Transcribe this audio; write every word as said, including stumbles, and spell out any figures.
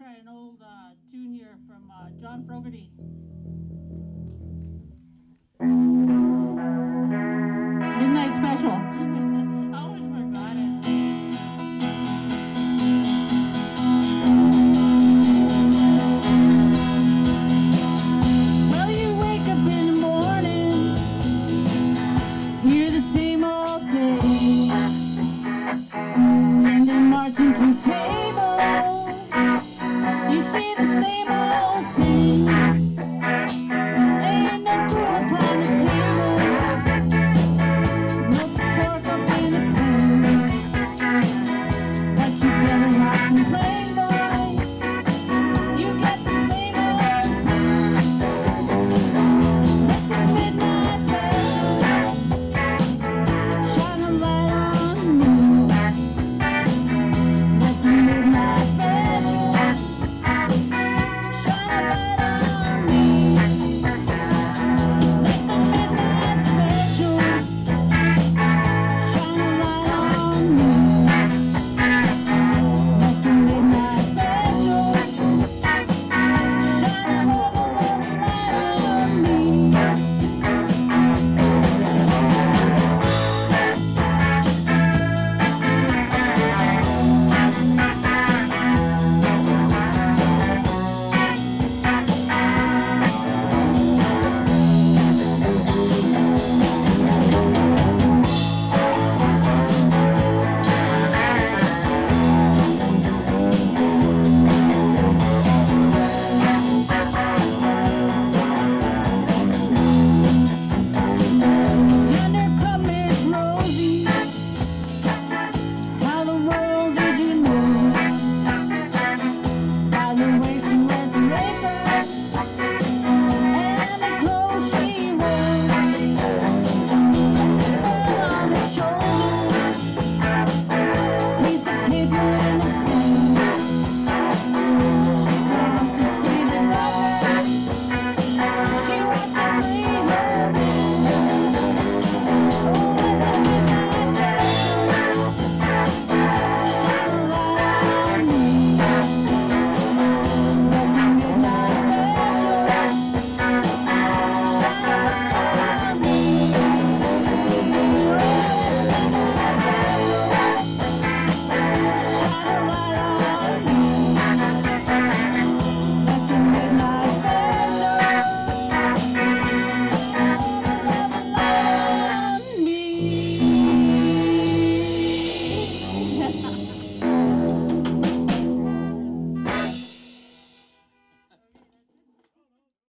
try an old uh, tune here from uh, John Fogerty. Midnight Special. I always forgot it. Well, you wake up in the morning, hear the same old thing, and they march into table. You see the same